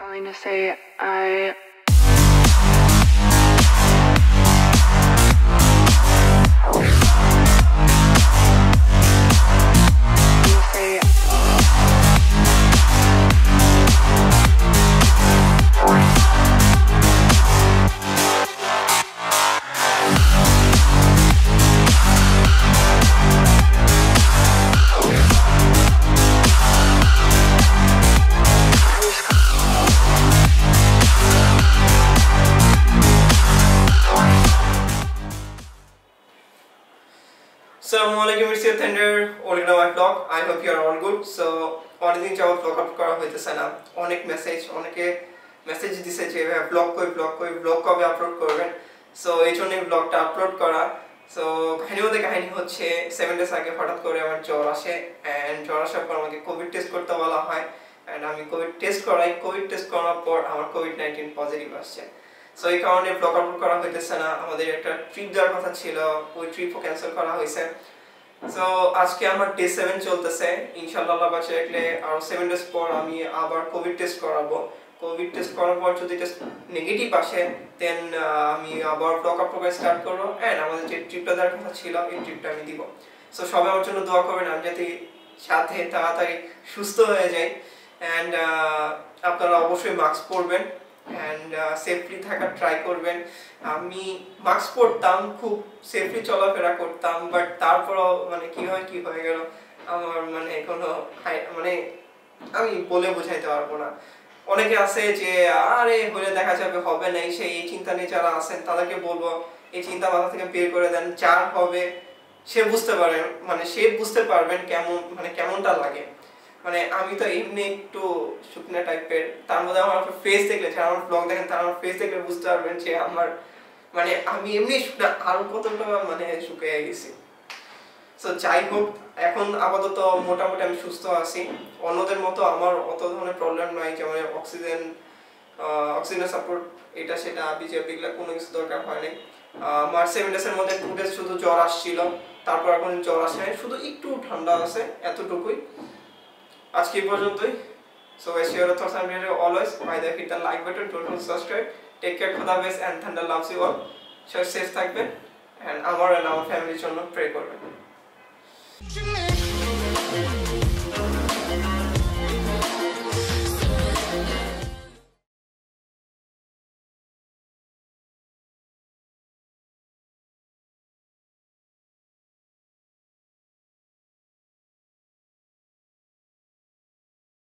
calling to say I Assalamualaikum, Mirza Anik, welcome to my vlog. I hope you are all good. So, অনেকদিন যাবত vlog up করা হইতেছে না। অনেক message দিছে যে vlog কবে আপলোড করবেন। সো এই জন্য vlogটা আপলোড করা। সো কাহিনী হচ্ছে 7 days আগে হঠাৎ করে আমার জ্বর আসে এন্ড জ্বর আসার পর আমাকে কোভিড টেস্ট করতে বলা হয় এন্ড আমি কোভিড টেস্ট করার পর আমার কোভিড-19 পজিটিভ আসছে। সো এই কারণে ব্লগ আপলোড করা হইতেছে না। আমাদের একটা ট্রিপ যাওয়ার কথা ছিল, ওই ট্রিপও ক্যান্সেল করা হয়েছে। সো আজকে আমার ডে 7 চলতেছে। ইনশাআল্লাহ আল্লাহ বাঁচিয়ে রাখলে আরো 7 days পর আমি আবার কোভিড টেস্ট করাবো। কোভিড টেস্ট করার পর যদি টেস্ট নেগেটিভ আসে দেন আমি আবার ব্লগ আপলোড করা স্টার্ট করব এন্ড আমাদের যে ট্রিপটা যাওয়ার কথা ছিল এই ট্রিপটা আমি দিব। সো সবাই আমার জন্য দোয়া করবেন আমি যাতে সাথে তাড়াতাড়ি সুস্থ হয়ে যাই এন্ড আপনারা অবশ্যই মাস্ক পরবেন and সেফলি থাকার ট্রাই করবেন। আমি মাস্ক পরতাম, খুব সেফলি চলাফেরা করতাম, বাট তারপরও মানে কি হয়ে গেল আমার মানে কোনো মানে আমি বলে বোঝাইতে পারবো না। অনেকে আছে যে আরে হলে দেখা যাবে, হবে না, সেই এই চিন্তা নিয়ে যারা আছেন তাদেরকে বলবো এই চিন্তা মাথা থেকে বের করে দেন। যার হবে সে বুঝতে পারবেন কেমনটা লাগে। মানে আমি তো এমনি একটু শুকনা টাইপের, তার মধ্যে আমার ফেস দেখলে, যারা আমার ব্লগ দেখেন তারা আমার ফেস দেখলে বুঝতে পারবেন যে আমার মানে আমি এমনি শুকনা, আরো কতটা মানে শুকিয়ে গেছি। সো যাই হোক, এখন আপাতত মোটামুটি আমি সুস্থ আছি। অন্যদের মতো আমার অত ধরনের প্রবলেম নাই, যেমন অক্সিজেন সাপোর্ট এটা সেটা বিজেপিগুলা কোনো কিছু দরকার হয় নাই। আমার 7 days এর মধ্যে 2 days শুধু জ্বর আসছিল, তারপর এখন জ্বর আসে নাই, শুধু একটু ঠান্ডা আছে, এতটুকুই। আজকে এই পর্যন্তই। So as your thoughts and videos always, either hit the like button, don't subscribe. Take care, Khuda Hafiz, and Thunder loves you all. Safe থাকবেন and আমার and our family জন্য pray করবেন।